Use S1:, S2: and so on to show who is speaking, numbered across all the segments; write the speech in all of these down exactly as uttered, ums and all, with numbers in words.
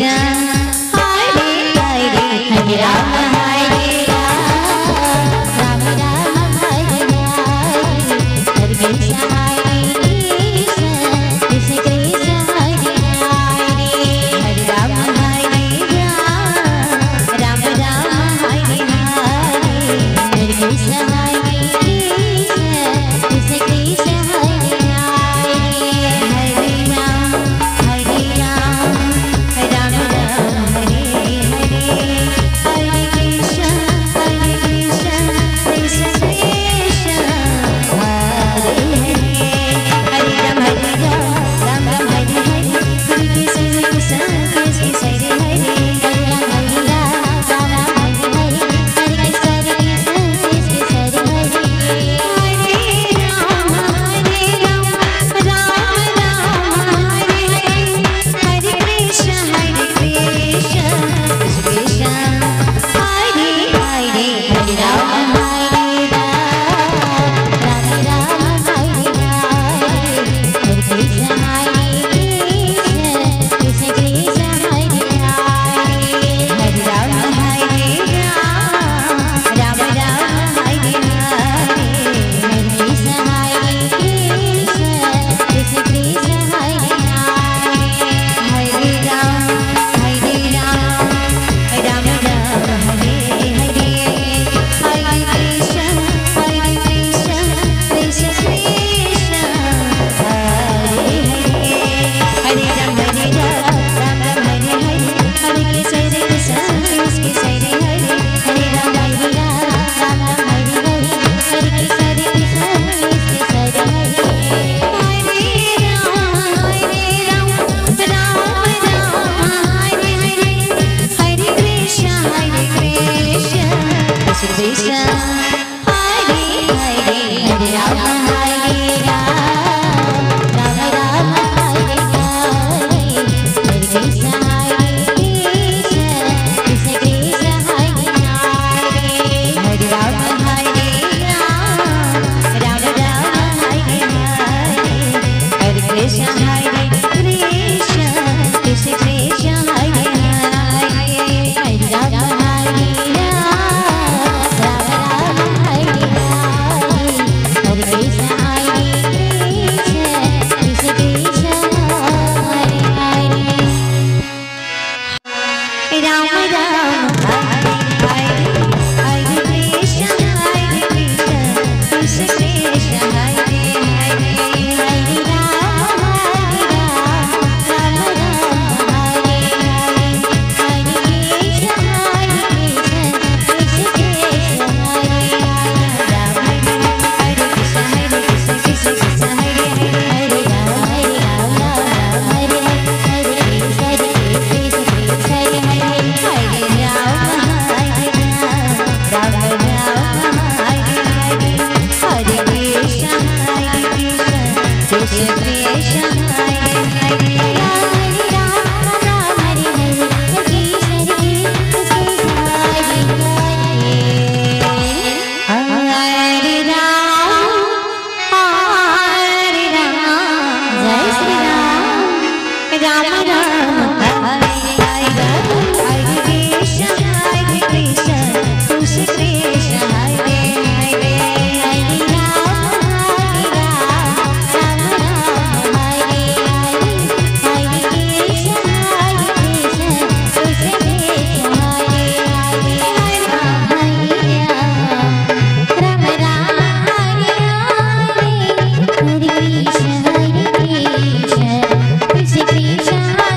S1: Krishna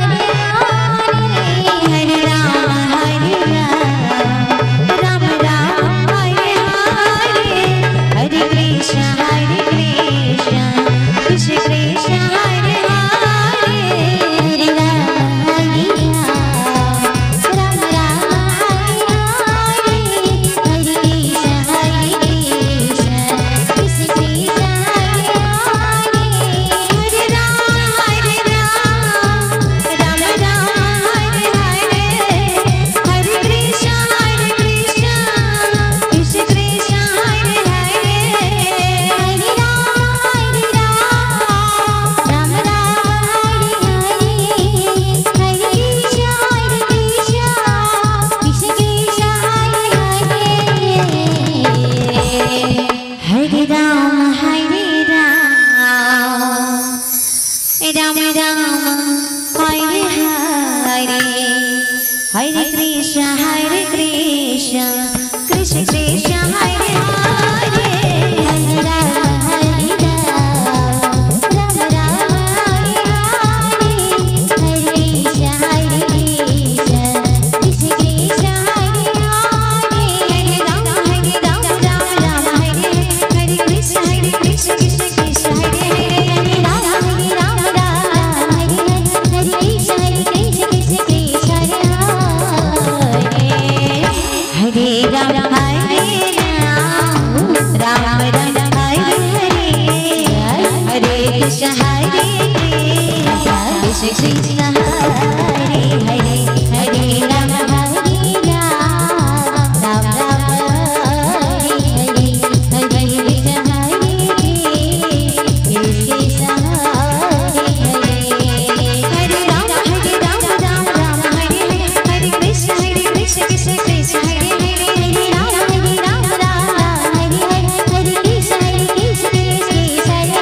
S1: Rama Rama, Hare Hare, Hare Krishna, Hare Krishna, Krishna Krishna, Hare Hare, Hare Rama, Hare Rama, Rama Rama, Hare Hare, Hare Krishna, Hare Krishna, Krishna Krishna, Hare Hare, Hare Rama, Hare Rama, Rama Rama, Hare Hare, Hare Krishna, Hare Krishna, Krishna Krishna, Hare Hare, Hare Rama, Hare Rama, Rama Rama, Hare Hare, Hare Krishna, Hare Krishna, Krishna Krishna, Hare Hare, Hare Rama, Hare Rama, Rama Rama, Hare Hare, Hare Krishna, Hare Krishna, Krishna Krishna, Hare Hare, Hare Rama, Hare Rama, Rama Rama, Hare Hare, Hare Krishna, Hare Krishna, Hare Rama, Hare Rama, Rama Rama, Hare Hare, Hare Krishna, Hare Krishna, Krishna Krishna, Hare Hare, Hare Rama, Hare Rama, Rama Rama, Hare Hare, Hare Krishna, Hare Krishna, Krishna Krishna, Hare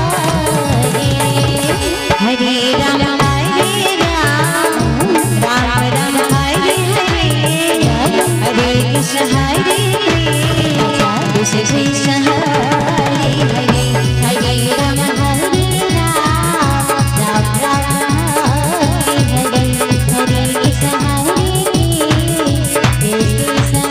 S1: Hare, Hare Rama, Hare Rama, Rama Rama, Hare Hare, Hare Krishna, Hare Krishna, Krishna Krishna, Hare Hare, Hare Rama, Hare Rama, Rama Rama, Hare Hare, Hare Krishna, Hare Krishna,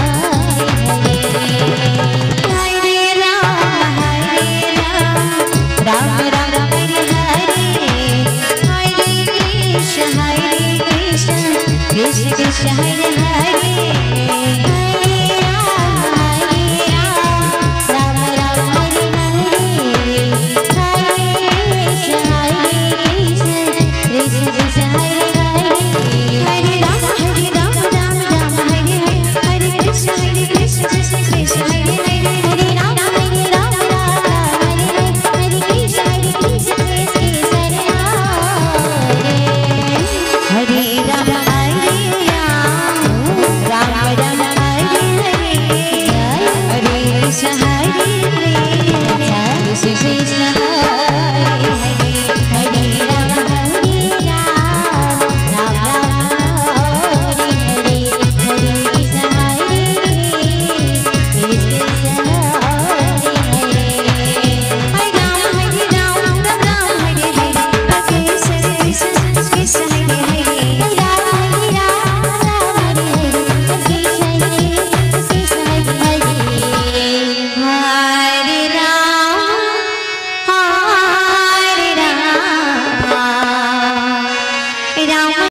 S1: Hare Rama, Hare Rama, Rama Rama, Hare Hare, Hare Krishna, Hare Krishna, Krishna Krishna, Hare Hare, Hare Rama, Hare Rama, Rama Rama, Hare Hare, Hare Krishna, Hare Krishna, Krishna Krishna, Hare Hare, Hare Rama, Hare Rama, Rama Rama, Hare Hare, Hare Krishna, Hare Krishna, Krishna Krishna, Hare Hare, Hare Rama, Hare Rama, Rama Rama, Hare Hare, Hare Krishna, Hare Krishna, Krishna Krishna, Hare Hare, Hare Rama, Hare Rama, Rama Rama, Hare Hare, Hare Krishna, Hare Krishna, Krishna